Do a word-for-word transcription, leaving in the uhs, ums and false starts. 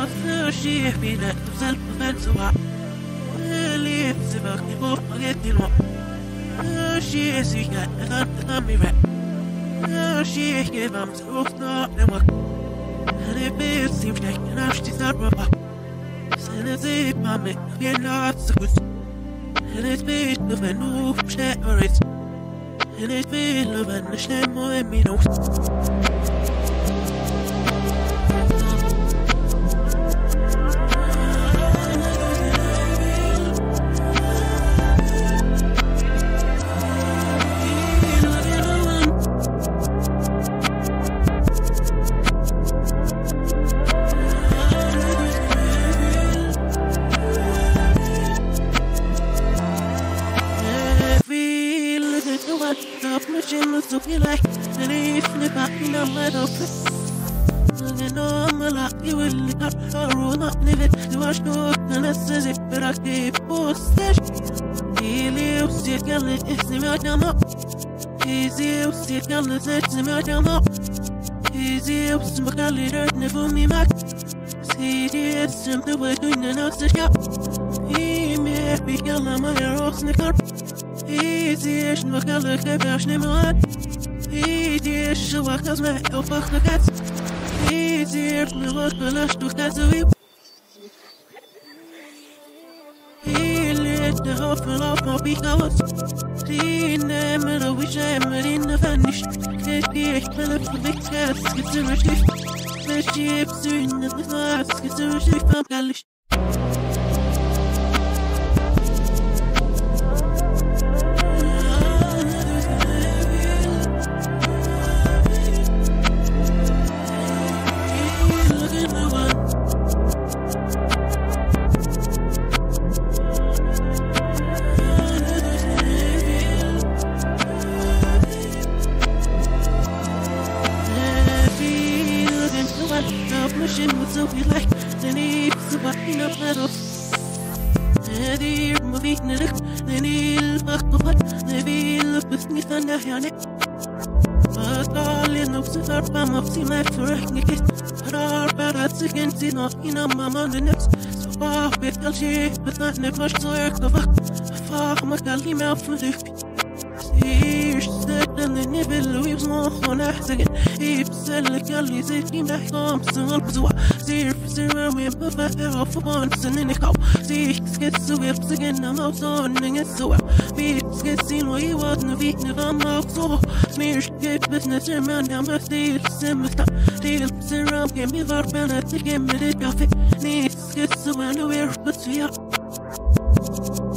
she be that self defense of her. Lives about the both forgetting what. She is sick at the time be right. She gave him so not the work. And it feels seems like an ash is not rubber. Send it if I make me not so good. And it's been of a new shit or it's. And it's been of a shame more in me nose. So feel like an if the back in a meadow. And I'm a lot, you will not or not live it. You are sure, and that's as if I keep postage. He lives, you can let it seem out your mouth. He's used, you can let it seem out your mouth. He's used, but I later never me back. See, it's simply way doing an outside shop. He may be yelling my arrows in the car. Easy, no color, cash, name on. Easy, so I can smell your fuck the cats. Easy, no work, the last to cats of you. He lit the whole full of my big hours. He never wish I'm in the vanish. He developed the big cats, it's a relief. The ships in the glass, it's a relief from Galish. So we like the need to buy enough medals. The dear movie, the need of what the bill of business and the honey. But all in the super palm of sea life for a kiss. But our parents against it, not in a mamma the next. So far, with a shape, but not never so work of a far Macali mouth for the Here's the nibble weaves more on a second. If Selecali is it in the homes and up to a zero zero with a feather of once and in a cow. Six gets the whips again, I'm out on and it's so well. Beats gets in where you wasn't a beat if I'm out so. Smears get business around down my steel, semester. Deals around, give me the penalty, give me the coffee. Needs gets the one where but we are.